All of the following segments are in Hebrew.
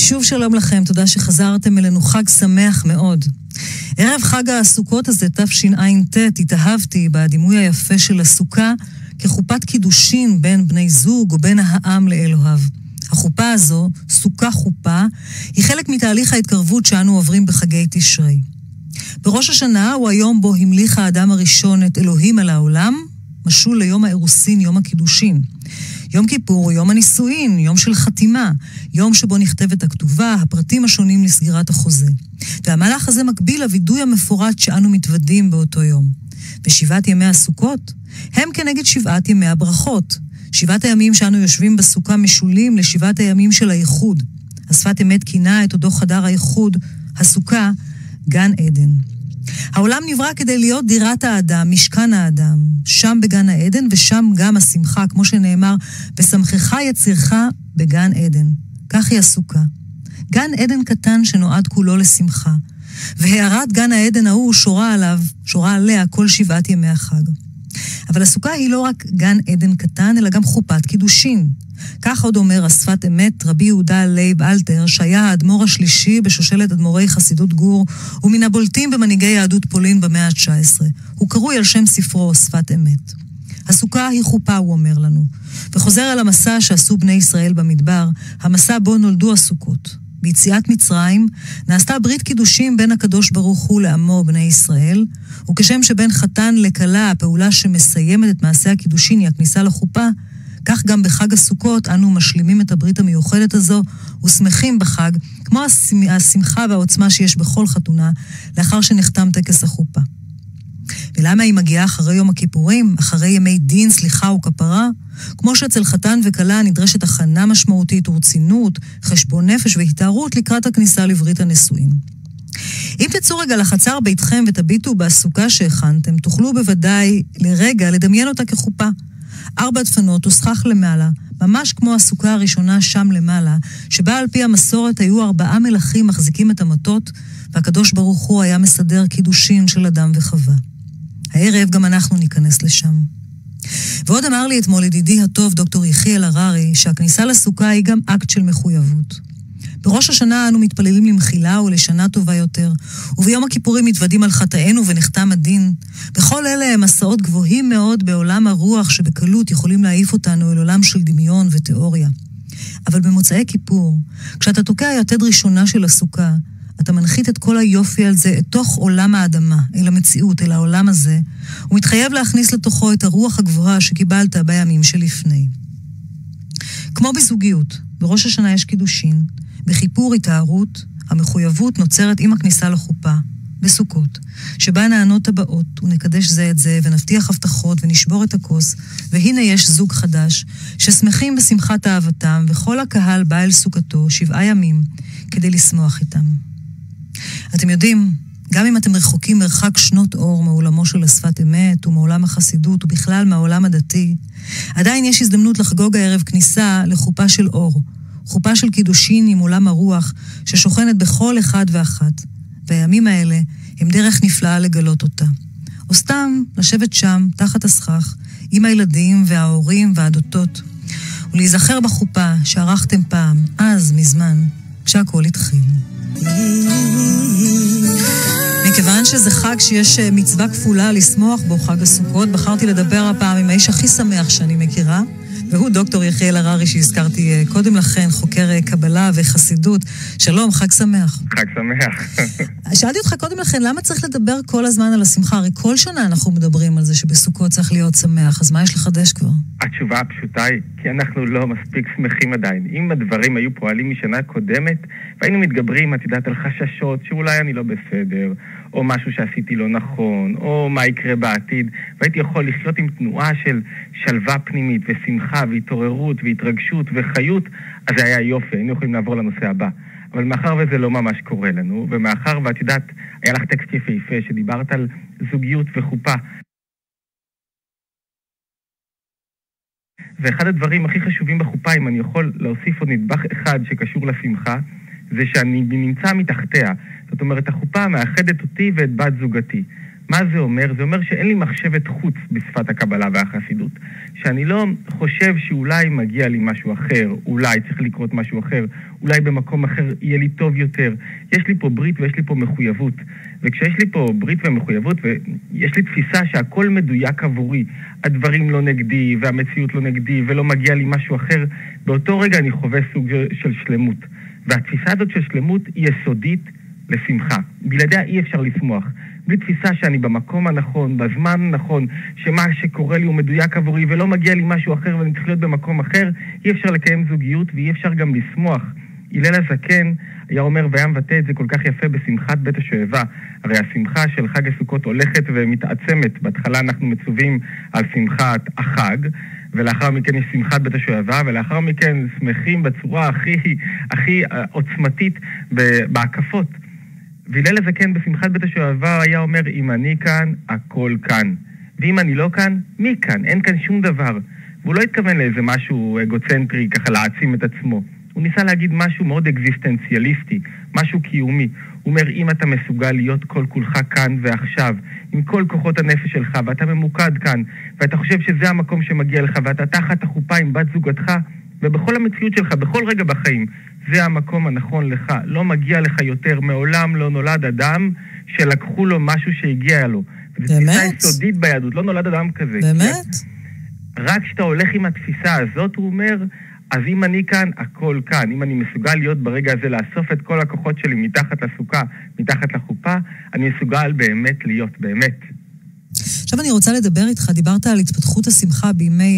שוב שלום לכם, תודה שחזרתם אלינו, חג שמח מאוד. ערב חג הסוכות הזה, תשע"ט, התאהבתי בדימוי היפה של הסוכה כחופת קידושין בין בני זוג או בין העם לאלוהיו. החופה הזו, סוכה חופה, היא חלק מתהליך ההתקרבות שאנו עוברים בחגי תשרי. בראש השנה הוא היום בו המליך האדם הראשון את אלוהים על העולם, משול ליום האירוסין, יום הקידושין. יום כיפור הוא יום הנישואין, יום של חתימה, יום שבו נכתבת הכתובה, הפרטים השונים לסגירת החוזה. והמהלך הזה מקביל לוידוי המפורט שאנו מתוודים באותו יום. ושבעת ימי הסוכות הם כנגד 7 ימי הברכות. 7 הימים שאנו יושבים בסוכה משולים ל7 הימים של הייחוד. השפת אמת כינה את אותו חדר הייחוד, הסוכה, גן עדן. העולם נברא כדי להיות דירת האדם, משכן האדם, שם בגן העדן ושם גם השמחה, כמו שנאמר, ושמחך יצירך בגן עדן. כך היא הסוכה. גן עדן קטן שנועד כולו לשמחה, והערת גן העדן ההוא שורה עליה כל 7 ימי החג. אבל הסוכה היא לא רק גן עדן קטן, אלא גם חופת קידושין. כך עוד אומר השפת אמת רבי יהודה לייב אלתר, שהיה האדמו"ר השלישי בשושלת אדמו"רי חסידות גור, ומן הבולטים במנהיגי יהדות פולין במאה ה-19. הוא קרוי על שם ספרו שפת אמת. הסוכה היא חופה, הוא אומר לנו, וחוזר על המסע שעשו בני ישראל במדבר, המסע בו נולדו הסוכות. ביציאת מצרים נעשתה ברית קידושים בין הקדוש ברוך הוא לעמו בני ישראל, וכשם שבין חתן לכלה, הפעולה שמסיימת את מעשה הקידושין היא הכניסה לחופה, כך גם בחג הסוכות אנו משלימים את הברית המיוחדת הזו ושמחים בחג, כמו השמחה והעוצמה שיש בכל חתונה, לאחר שנחתם טקס החופה. ולמה היא מגיעה אחרי יום הכיפורים, אחרי ימי דין, סליחה וכפרה? כמו שאצל חתן וכלה נדרשת הכנה משמעותית ורצינות, חשבון נפש והתארות לקראת הכניסה לברית הנישואין. אם תצאו רגע לחצר ביתכם ותביטו בסוכה שהכנתם, תוכלו בוודאי לרגע לדמיין אותה כחופה. 4 דפנות וסכך למעלה, ממש כמו הסוכה הראשונה שם למעלה, שבה על פי המסורת היו 4 מלכים מחזיקים את המטות, והקדוש ברוך הוא היה מסדר קידושין של אדם וחווה. הערב גם אנחנו ניכנס לשם. ועוד אמר לי אתמול ידידי הטוב דוקטור יחיאל הררי, שהכניסה לסוכה היא גם אקט של מחויבות. בראש השנה אנו מתפללים למחילה ולשנה טובה יותר, וביום הכיפורים מתוודים על חטאינו ונחתם הדין. בכל אלה הם מסעות גבוהים מאוד בעולם הרוח שבקלות יכולים להעיף אותנו אל עולם של דמיון ותיאוריה. אבל במוצאי כיפור, כשאתה תוקע יתד ראשונה של הסוכה, אתה מנחית את כל היופי על זה, את תוך עולם האדמה, אל המציאות, אל העולם הזה, ומתחייב להכניס לתוכו את הרוח הגבוהה שקיבלת בימים שלפני. כמו בזוגיות, בראש השנה יש קידושין, בכיפור התארות, המחויבות נוצרת עם הכניסה לחופה, בסוכות, שבה נענות הבאות ונקדש זה את זה ונבטיח הבטחות ונשבור את הכוס, והנה יש זוג חדש ששמחים בשמחת אהבתם, וכל הקהל בא אל סוכתו 7 ימים כדי לשמוח איתם. אתם יודעים, גם אם אתם רחוקים מרחק שנות אור מעולמו של השפת אמת ומעולם החסידות ובכלל מהעולם הדתי, עדיין יש הזדמנות לחגוג הערב כניסה לחופה של אור, חופה של קידושין עם עולם הרוח ששוכנת בכל אחד ואחת, והימים האלה הם דרך נפלאה לגלות אותה. או סתם לשבת שם תחת הסכך עם הילדים וההורים והדותות, ולהיזכר בחופה שערכתם פעם, אז מזמן, כשהכל התחיל. מכיוון שזה חג שיש מצווה כפולה לשמוח בו, חג הסוכות, בחרתי לדבר הפעם עם האיש הכי שמח שאני מכירה, והוא דוקטור יחיאל הררי שהזכרתי קודם לכן, חוקר קבלה וחסידות. שלום, חג שמח. חג שמח. שאלתי אותך קודם לכן, למה צריך לדבר כל הזמן על השמחה? הרי כל שנה אנחנו מדברים על זה שבסוכות צריך להיות שמח, אז מה יש לחדש כבר? התשובה הפשוטה היא, כי אנחנו לא מספיק שמחים עדיין. אם הדברים היו פועלים משנה קודמת, והיינו מתגברים, את יודעת, על חששות שאולי אני לא בסדר, או משהו שעשיתי לא נכון, או מה יקרה בעתיד, והייתי יכול לחיות עם תנועה של שלווה פנימית ושמחה והתעוררות והתרגשות וחיות, אז זה היה יופי, היינו יכולים לעבור לנושא הבא. אבל מאחר וזה לא ממש קורה לנו, ומאחר ואת יודעת, היה לך טקסט יפה שדיברת על זוגיות וחופה. ואחד הדברים הכי חשובים בחופה, אם אני יכול להוסיף עוד נדבך אחד שקשור לשמחה, זה שאני נמצא מתחתיה. זאת אומרת, החופה מאחדת אותי ואת בת זוגתי. מה זה אומר? זה אומר שאין לי מחשבת חוץ בשפת הקבלה והחסידות. שאני לא חושב שאולי מגיע לי משהו אחר, אולי צריך לקרות משהו אחר, אולי במקום אחר יהיה לי טוב יותר. יש לי פה ברית ויש לי פה מחויבות. וכשיש לי פה ברית ומחויבות, ויש לי תפיסה שהכל מדויק עבורי, הדברים לא נגדי והמציאות לא נגדי ולא מגיע לי משהו אחר, באותו רגע אני חווה סוג של שלמות. והתפיסה הזאת של שלמות היא יסודית לשמחה. בלעדיה אי אפשר לשמוח. בלי תפיסה שאני במקום הנכון, בזמן הנכון, שמה שקורה לי הוא מדויק עבורי ולא מגיע לי משהו אחר ואני צריך להיות במקום אחר, אי אפשר לקיים זוגיות ואי אפשר גם לשמוח. הלל הזקן היה אומר והיה מבטא את זה כל כך יפה בשמחת בית השואבה. הרי השמחה של חג הסוכות הולכת ומתעצמת. בהתחלה אנחנו מצווים על שמחת החג, ולאחר מכן יש שמחת בית השואבה, ולאחר מכן שמחים בצורה הכי עוצמתית בהקפות. והלל הזקן בשמחת בית השואבה היה אומר, אם אני כאן, הכל כאן. ואם אני לא כאן, מי כאן? אין כאן שום דבר. והוא לא התכוון לאיזה משהו אגוצנטרי, ככה להעצים את עצמו. הוא ניסה להגיד משהו מאוד אקזיסטנציאליסטי, משהו קיומי. הוא אומר, אם אתה מסוגל להיות כל כולך כאן ועכשיו, עם כל כוחות הנפש שלך, ואתה ממוקד כאן, ואתה חושב שזה המקום שמגיע לך, ואתה תחת החופה עם בת זוגתך, ובכל המציאות שלך, בכל רגע בחיים, זה המקום הנכון לך. לא מגיע לך יותר, מעולם לא נולד אדם שלקחו לו משהו שהגיע לו. וזו תפיסה יסודית ביהדות, לא נולד אדם כזה. באמת? רק כשאתה הולך עם התפיסה הזאת, הוא אומר, אז אם אני כאן, הכל כאן. אם אני מסוגל להיות ברגע הזה, לאסוף את כל הכוחות שלי מתחת לסוכה, מתחת לחופה, אני מסוגל באמת להיות, באמת. עכשיו אני רוצה לדבר איתך, דיברת על התפתחות השמחה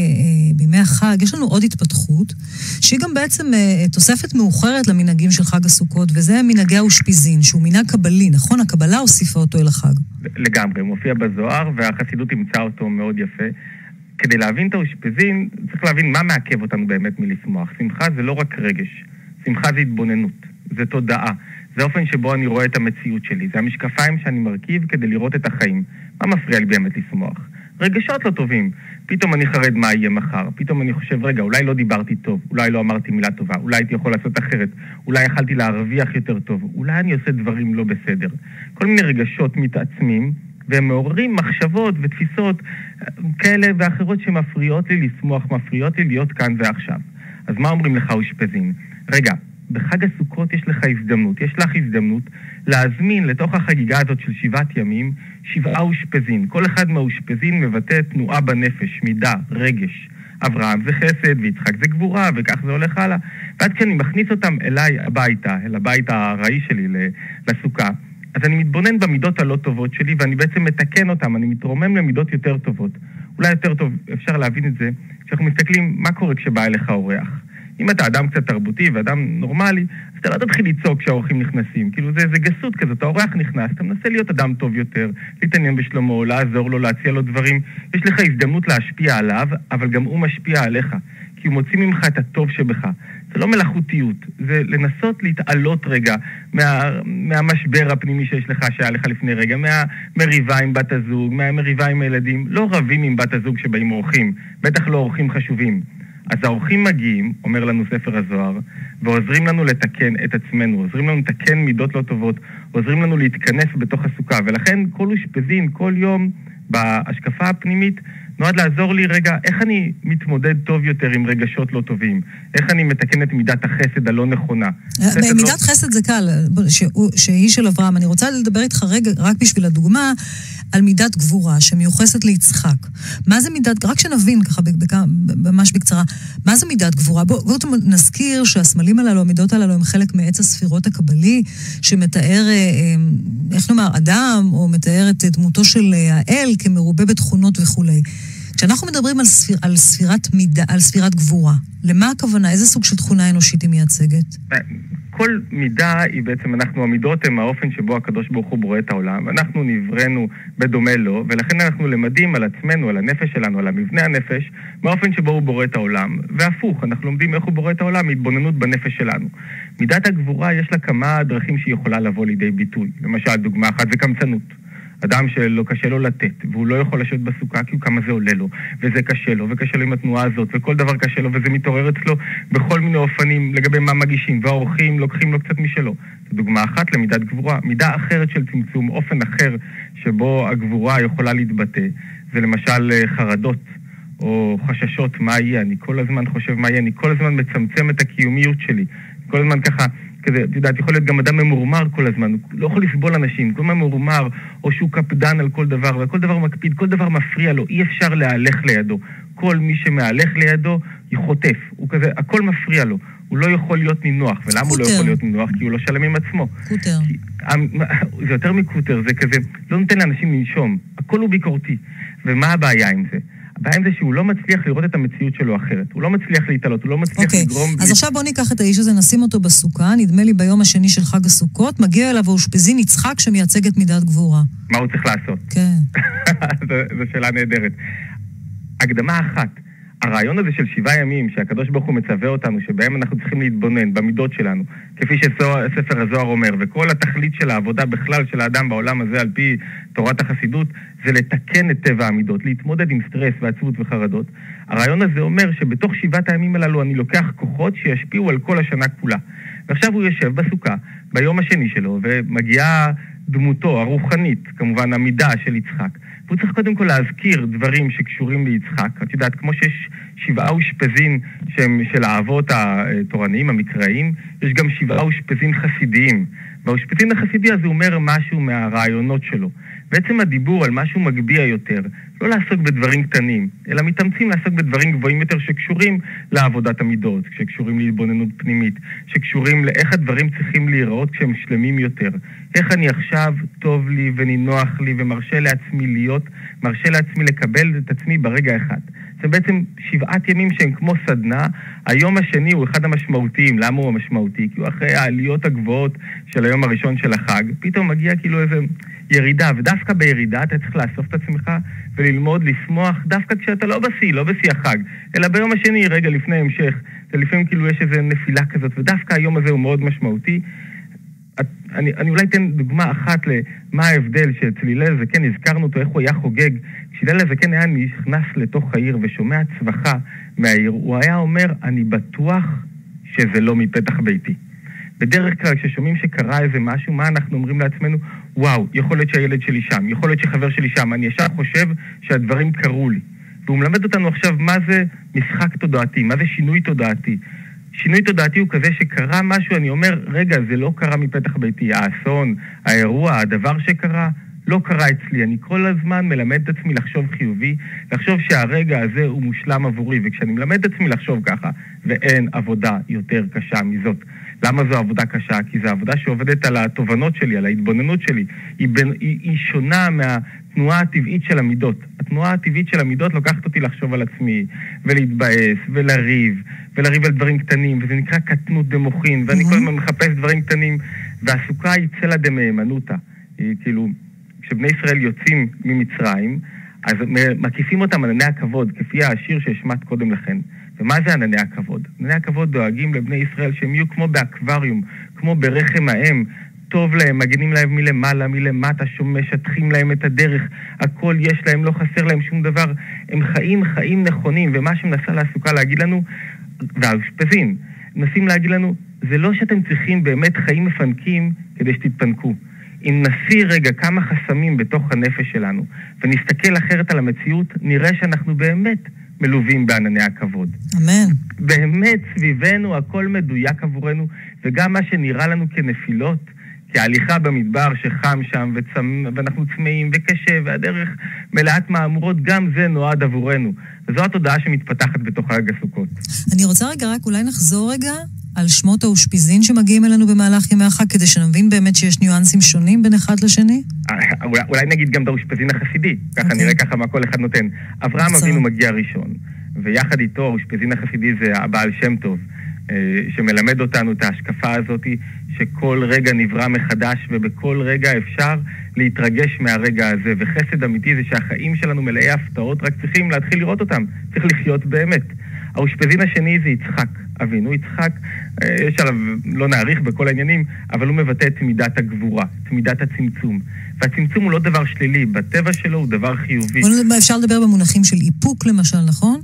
בימי החג. יש לנו עוד התפתחות, שהיא גם בעצם תוספת מאוחרת למנהגים של חג הסוכות, וזה מנהגי האושפיזין, שהוא מנהג קבלי, נכון? הקבלה הוסיפה אותו אל החג. לגמרי, הוא מופיע בזוהר, והחסידות ימצא אותו מאוד יפה. כדי להבין את האושפיזין, צריך להבין מה מעכב אותנו באמת מלשמוח. שמחה זה לא רק רגש, שמחה זה התבוננות, זה תודעה, זה אופן שבו אני רואה את המציאות שלי, זה המשקפיים שאני מרכיב כדי לראות את החיים. מה מפריע לי באמת לשמוח? רגשות לא טובים. פתאום אני חרד מה יהיה מחר, פתאום אני חושב, רגע, אולי לא דיברתי טוב, אולי לא אמרתי מילה טובה, אולי הייתי יכול לעשות אחרת, אולי יכלתי להרוויח יותר טוב, אולי אני עושה דברים לא בסדר. כל מיני רגשות מתעצמים, והם מעוררים מחשבות ותפיסות כאלה ואחרות שמפריעות לי לשמוח, מפריעות לי להיות כאן ועכשיו. אז מה אומרים לך אושפיזין? רגע, בחג הסוכות יש לך הזדמנות, יש לך הזדמנות להזמין לתוך החגיגה הזאת של 7 ימים 7 אושפיזין. כל אחד מהאושפיזין מבטא תנועה בנפש, מידה, רגש. אברהם זה חסד ויצחק זה גבורה וכך זה הולך הלאה. ועד כשאני מכניס אותם אליי הביתה, אל הבית הרעי שלי לסוכה, אז אני מתבונן במידות הלא טובות שלי, ואני בעצם מתקן אותם, אני מתרומם למידות יותר טובות. אולי יותר טוב, אפשר להבין את זה, כשאנחנו מסתכלים מה קורה כשבא אליך אורח. אם אתה אדם קצת תרבותי ואדם נורמלי, אז אתה לא תתחיל לצעוק כשהאורחים נכנסים. כאילו זה גסות כזאת, האורח נכנס, אתה מנסה להיות אדם טוב יותר, להתעניין בשלומו, לעזור לו, להציע לו דברים. יש לך הזדמנות להשפיע עליו, אבל גם הוא משפיע עליך. כי הוא מוציא ממך את הטוב שבך. זה לא מלאכותיות, זה לנסות להתעלות רגע מהמשבר הפנימי שיש לך, שהיה לך לפני רגע, מהמריבה עם בת הזוג, מהמריבה עם הילדים. לא רבים עם בת הזוג שבאים אורחים, בטח לא אורחים חשובים. אז האורחים מגיעים, אומר לנו ספר הזוהר, ועוזרים לנו לתקן את עצמנו, עוזרים לנו לתקן מידות לא טובות, עוזרים לנו להתכנס בתוך הסוכה, ולכן כל אושפיזין, כל יום בהשקפה הפנימית, נועד לעזור לי רגע, איך אני מתמודד טוב יותר עם רגשות לא טובים? איך אני מתקן את מידת החסד הלא נכונה? מידת חסד זה קל, שהיא של אברהם. אני רוצה לדבר איתך רגע, רק בשביל הדוגמה, על מידת גבורה שמיוחסת ליצחק. מה זה מידת, רק שנבין ככה ממש בקצרה, מה זה מידת גבורה? בואו נזכיר שהסמלים הללו, המידות הללו, הם חלק מעץ הספירות הקבלי, שמתאר, איך נאמר, אדם, או מתאר את דמותו של האל כמרובה בתכונות וכולי. כשאנחנו מדברים על ספירת מידה, על ספירת גבורה, למה הכוונה? איזה סוג של תכונה אנושית היא מייצגת? כל מידה היא בעצם, המידות הן האופן שבו הקדוש ברוך הוא בורא את העולם, אנחנו נבראנו בדומה לו, ולכן אנחנו למדים על עצמנו, על הנפש שלנו, על המבנה הנפש, מהאופן שבו הוא בורא את העולם, והפוך, אנחנו לומדים איך הוא בורא את העולם, מהתבוננות בנפש שלנו. מידת הגבורה יש לה כמה דרכים שהיא יכולה לבוא לידי ביטוי. למשל, דוגמה אחת זה קמצנות. אדם שלא קשה לו לתת, והוא לא יכול לשבת בסוכה כי הוא כמה זה עולה לו, וזה קשה לו, וקשה לו עם התנועה הזאת, וכל דבר קשה לו, וזה מתעורר אצלו בכל מיני אופנים לגבי מה מגישים, והאורחים לוקחים לו קצת משלו. זו דוגמה אחת למידת גבורה. מידה אחרת של צמצום, אופן אחר שבו הגבורה יכולה להתבטא, זה למשל חרדות או חששות, מה יהיה? אני כל הזמן חושב מה יהיה, אני כל הזמן מצמצם את הקיומיות שלי, כל הזמן ככה, כזה, אתה יודעת, יכול להיות גם אדם ממורמר כל הזמן, הוא לא יכול לסבול אנשים, כל הזמן ממורמר, או שהוא קפדן על כל דבר, וכל דבר מקפיד, כל דבר מפריע לו, אי אפשר להלך לידו. כל מי שמהלך לידו יחוטף, הוא כזה, הכל מפריע לו, הוא לא יכול להיות נינוח. ולמה הוא לא יכול להיות נינוח? כי הוא לא שלם עם עצמו. קוטר. זה יותר מקוטר, זה כזה, לא נותן לאנשים לנשום, הכל הוא ביקורתי. ומה הבעיה עם זה? הבעיה עם זה שהוא לא מצליח לראות את המציאות שלו אחרת. הוא לא מצליח להתעלות, הוא לא מצליח לגרום... אז עכשיו בוא ניקח את האיש הזה, נשים אותו בסוכה, נדמה לי ביום השני של חג הסוכות, מגיע אליו האושפיזין יצחק שמייצג את מידת גבורה. מה הוא צריך לעשות? כן. זו שאלה נהדרת. הקדמה אחת, הרעיון הזה של 7 ימים שהקדוש ברוך הוא מצווה אותנו, שבהם אנחנו צריכים להתבונן במידות שלנו, כפי שספר הזוהר אומר, וכל התכלית של העבודה בכלל של האדם בעולם הזה על פי תורת החסידות, זה לתקן את טבע המידות, להתמודד עם סטרס ועצבות וחרדות. הרעיון הזה אומר שבתוך 7 הימים הללו אני לוקח כוחות שישפיעו על כל השנה כולה. ועכשיו הוא יושב בסוכה ביום השני שלו, ומגיעה דמותו הרוחנית, כמובן המידה של יצחק. והוא צריך קודם כל להזכיר דברים שקשורים ליצחק. את יודעת, כמו שיש 7 אושפזין שהם של האבות התורניים, המקראיים, יש גם 7 אושפזין חסידיים. והאושפזין החסידי הזה אומר משהו מהרעיונות שלו. בעצם הדיבור על משהו מגביע יותר, לא לעסוק בדברים קטנים, אלא מתאמצים לעסוק בדברים גבוהים יותר שקשורים לעבודת המידות, שקשורים להתבוננות פנימית, שקשורים לאיך הדברים צריכים להיראות כשהם שלמים יותר. איך אני עכשיו טוב לי ונינוח לי ומרשה לעצמי להיות, מרשה לעצמי לקבל את עצמי ברגע אחד. זה בעצם 7 ימים שהם כמו סדנה. היום השני הוא אחד המשמעותיים. למה הוא המשמעותי? כי הוא אחרי העליות הגבוהות של היום הראשון של החג. פתאום מגיע כאילו איזה ירידה, ודווקא בירידה אתה צריך לאסוף את עצמך וללמוד, לשמוח, דווקא כשאתה לא בשיא החג, אלא ביום השני, רגע לפני המשך. זה לפעמים כאילו יש איזו נפילה כזאת, ודווקא היום הזה הוא מאוד משמעותי. אני אולי אתן דוגמה אחת למה ההבדל שאצל הלל הזקן, הזכרנו אותו, איך הוא היה חוגג. כשהלל הזקן היה נכנס לתוך העיר ושומע צווחה מהעיר, הוא היה אומר, אני בטוח שזה לא מפתח ביתי. בדרך כלל כששומעים שקרה איזה משהו, מה אנחנו אומרים לעצמנו? וואו, יכול להיות שהילד שלי שם, יכול להיות שחבר שלי שם, אני ישר חושב שהדברים קרו לי. והוא מלמד אותנו עכשיו מה זה משחק תודעתי, מה זה שינוי תודעתי. שינוי תודעתי הוא כזה שקרה משהו, אני אומר, רגע, זה לא קרה מפתח ביתי, האסון, האירוע, הדבר שקרה, לא קרה אצלי. אני כל הזמן מלמד את עצמי לחשוב חיובי, לחשוב שהרגע הזה הוא מושלם עבורי, וכשאני מלמד את עצמי לחשוב ככה, ואין עבודה יותר קשה מזאת. למה זו עבודה קשה? כי זו עבודה שעובדת על התובנות שלי, על ההתבוננות שלי. היא שונה מהתנועה הטבעית של המידות. התנועה הטבעית של המידות לוקחת אותי לחשוב על עצמי, ולהתבאס, ולריב על דברים קטנים, וזה נקרא קטנות במוחין, ואני כל הזמן מחפש דברים קטנים, והסוכה היא צלע דמהימנותא. כאילו, כשבני ישראל יוצאים ממצרים, אז מקיפים אותם ענני הכבוד, כפי השיר שהשמעת קודם לכן. ומה זה ענני הכבוד? ענני הכבוד דואגים לבני ישראל שהם יהיו כמו באקווריום, כמו ברחם האם, טוב להם, מגנים להם מלמעלה, מלמטה, משטחים להם את הדרך, הכל יש להם, לא חסר להם שום דבר, הם חיים נכונים, ומה שמנסה לעסוקה להגיד לנו, והאושפזין, מנסים להגיד לנו, זה לא שאתם צריכים באמת חיים מפנקים כדי שתתפנקו. אם נסיר רגע כמה חסמים בתוך הנפש שלנו, ונסתכל אחרת על המציאות, נראה שאנחנו באמת מלווים בענני הכבוד. אמן. באמת סביבנו הכל מדויק עבורנו, וגם מה שנראה לנו כנפילות, כהליכה במדבר שחם שם, ואנחנו צמאים וקשה, והדרך מלאת מאמורות, גם זה נועד עבורנו. וזו התודעה שמתפתחת בתוך חג הסוכות. אני רוצה רק אולי נחזור רגע על שמות האושפיזין שמגיעים אלינו במהלך ימי החג, כדי שנבין באמת שיש ניואנסים שונים בין אחד לשני? אולי נגיד גם את האושפיזין החסידי, ככה נראה ככה מה כל אחד נותן. אברהם אבינו מגיע ראשון, ויחד איתו האושפיזין החסידי זה הבעל שם טוב, שמלמד אותנו את ההשקפה הזאת, שכל רגע נברא מחדש, ובכל רגע אפשר להתרגש מהרגע הזה, וחסד אמיתי זה שהחיים שלנו מלאי הפתעות, רק צריכים להתחיל לראות אותם, צריך לחיות באמת. האושפיזין השני זה יצחק. אבינו. יצחק, יש עליו, לא נעריך בכל העניינים, אבל הוא מבטא את מידת הגבורה, את מידת הצמצום. והצמצום הוא לא דבר שלילי, בטבע שלו הוא דבר חיובי. אפשר לדבר במונחים של איפוק למשל, נכון?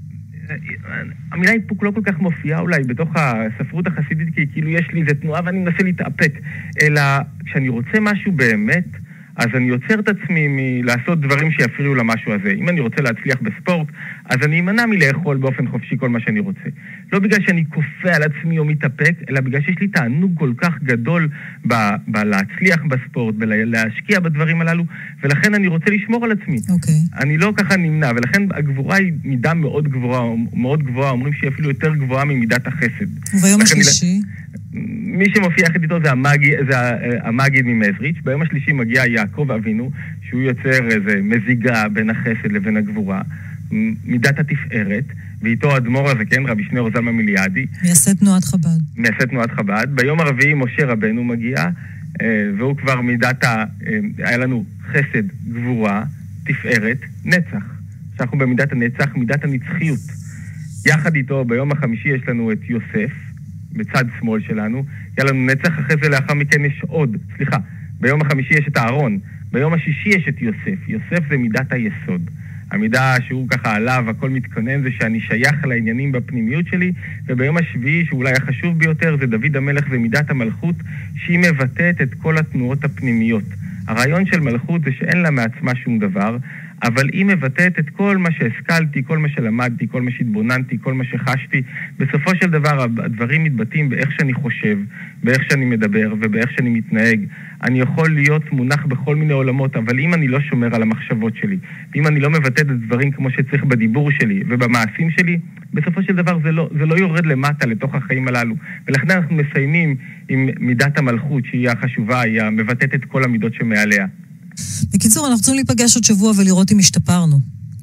המילה איפוק לא כל כך מופיעה אולי בתוך הספרות החסידית, כי כאילו יש לי איזה תנועה ואני מנסה להתאפק, אלא כשאני רוצה משהו באמת, אז אני יוצר את עצמי מלעשות דברים שיפריעו למשהו הזה. אם אני רוצה להצליח בספורט, אז אני אמנע מלאכול באופן חופשי כל מה שאני רוצה. לא בגלל שאני כופה על עצמי או מתאפק, אלא בגלל שיש לי תענוג כל כך גדול בלהצליח בספורט, בלהשקיע בדברים הללו, ולכן אני רוצה לשמור על עצמי. אני לא ככה נמנע, ולכן הגבורה היא מידה מאוד גבוהה, אומרים שהיא אפילו יותר גבוהה ממידת החסד. וביום השלישי? מי שמופיע יחד איתו זה המגיד ממזריץ'. ביום השלישי מגיע יעקב אבינו, שהוא יוצר איזה מזיגה בין החסד לבין הגבורה, מידת התפארת, ואיתו אדמו"ר הזה, כן, רבי שניאור זלמן מיליאדי. מייסד תנועת חב"ד. ביום הרביעי משה רבנו מגיע, והוא כבר היה לנו חסד, גבורה, תפארת, נצח. שאנחנו במידת הנצח, מידת הנצחיות. יחד איתו ביום החמישי יש לנו את יוסף, בצד שמאל שלנו, היה לנו נצח, אחרי זה לאחר מכן יש ביום החמישי יש את הארון, ביום השישי יש את יוסף. יוסף זה מידת היסוד. המידה שהוא ככה עליו, הכל מתכונן, זה שאני שייך לעניינים בפנימיות שלי, וביום השביעי, שאולי החשוב ביותר, זה דוד המלך ומידת המלכות, שהיא מבטאת את כל התנועות הפנימיות. הרעיון של מלכות זה שאין לה מעצמה שום דבר, אבל היא מבטאת את כל מה שהשכלתי, כל מה שלמדתי, כל מה שהתבוננתי, כל מה שחשתי. בסופו של דבר הדברים מתבטאים באיך שאני חושב, באיך שאני מדבר ובאיך שאני מתנהג. אני יכול להיות מונח בכל מיני עולמות, אבל אם אני לא שומר על המחשבות שלי, ואם אני לא מבטא את הדברים כמו שצריך בדיבור שלי ובמעשים שלי, בסופו של דבר זה לא יורד למטה לתוך החיים הללו. ולכן אנחנו מסיימים עם מידת המלכות, שהיא החשובה, היא מבטאת את כל המידות שמעליה. בקיצור, אנחנו רוצים להיפגש עוד שבוע ולראות אם השתפרנו.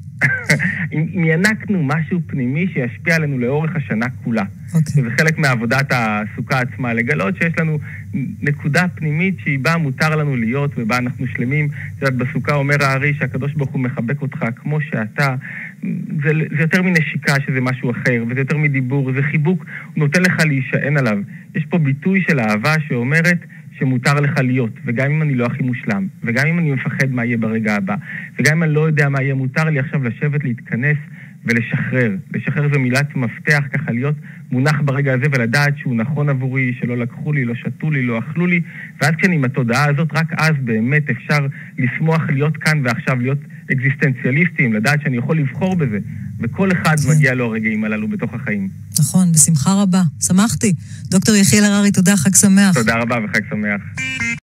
אם ינקנו משהו פנימי שישפיע עלינו לאורך השנה כולה. זה חלק מעבודת הסוכה עצמה, לגלות שיש לנו נקודה פנימית שהיא בה מותר לנו להיות ובה אנחנו שלמים. בסוכה אומר הארי שהקדוש ברוך הוא מחבק אותך כמו שאתה. זה יותר מנשיקה שזה משהו אחר, וזה יותר מדיבור, זה חיבוק, הוא נותן לך להישען עליו. יש פה ביטוי של אהבה שאומרת שמותר לך להיות, וגם אם אני לא הכי מושלם, וגם אם אני מפחד מה יהיה ברגע הבא, וגם אם אני לא יודע מה יהיה, מותר לי עכשיו לשבת, להתכנס ולשחרר. לשחרר זו מילת מפתח, ככה להיות מונח ברגע הזה ולדעת שהוא נכון עבורי, שלא לקחו לי, לא שתו לי, לא אכלו לי, ואז כשאני עם התודעה הזאת, רק אז באמת אפשר לשמוח להיות כאן ועכשיו, להיות אקזיסטנציאליסטים, לדעת שאני יכול לבחור בזה, וכל אחד מגיע לו הרגעים הללו בתוך החיים. נכון, בשמחה רבה. שמחתי. דוקטור יחיאל הררי, תודה, חג שמח. תודה רבה וחג שמח.